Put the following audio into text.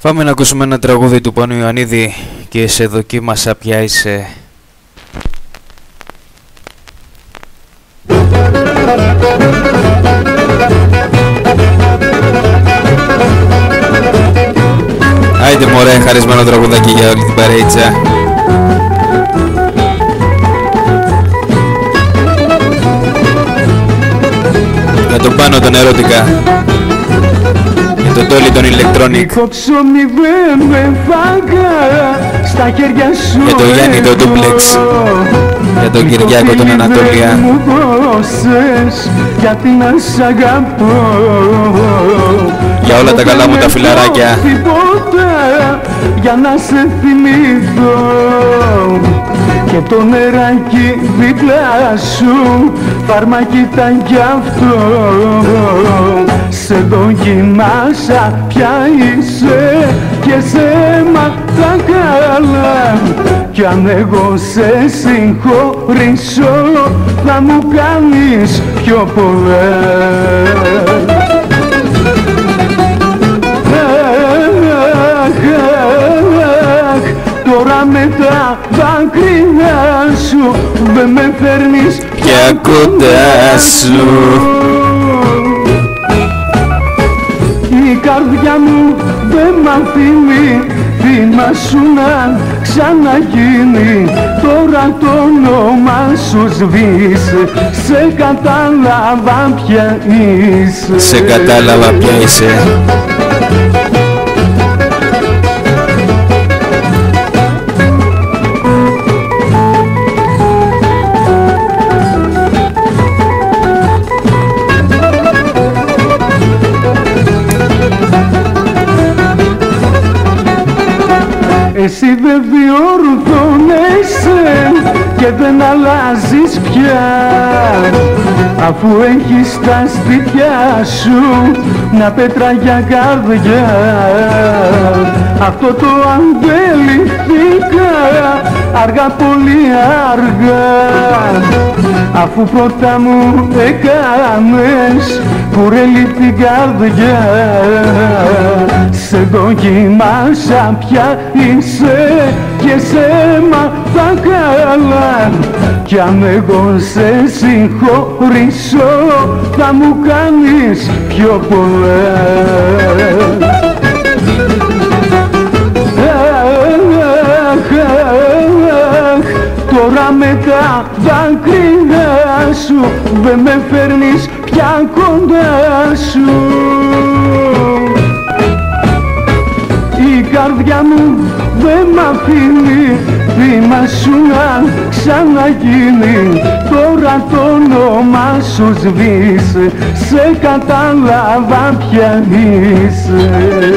Πάμε να ακούσουμε ένα τραγούδι του Πάνου Ιωαννίδη και σε δοκίμασα πια είσαι. Άιντε μωρέ, χαρισμένο τραγουδάκι για όλη την παρέιτσα. Για τον Πάνο τον Ερώτικα. Για τον Τόλι τον Electronic. Για τον Γιάννη τον Duplex. Για τον Κυριάκο τον Ανατολία. Για όλα τα καλά μου τα φιλαράκια. Για να σε θυμηθώ και το νεράκι δίπλα σου φαρμάκι ήταν κι αυτό. Σε δοκιμάσα πια είσαι και σε μάτα καλά. Κι αν εγώ σε συγχωρήσω θα μου κάνεις πιο πολλά. Τώρα με τα δάκρυα σου δεν με φέρνεις πια κοντά σου. Η καρδιά μου δεν μ' αφήνει θύμα σου να ξαναγίνει. Τώρα το όνομα σου σβήσε, σε κατάλαβα πια είσαι. Σε κατάλαβα πια είσαι. Εσύ δεν διορθώνεσαι και δεν αλλάζεις πια, αφού έχεις τα σπίτια σου μια πέτρα για καρδιά. Αυτό το αντιληφθήκα αργά, πολύ αργά, αφού πρώτα μου έκανες κουρέλι την καρδιά. Σε δοκιμάσα πια είσαι και σε μάθα καλά. Κι αν εγώ σε συγχωρήσω θα μου κάνεις πιο πολλά. Τώρα με τα δάκρυα σου δεν με φέρνεις πια κοντά σου. Η καρδιά μου δεν μ' αφήνει θύμα σου να ξαναγίνει. Τώρα το όνομα σου σβήσε, σε κατάλαβα πια είσαι.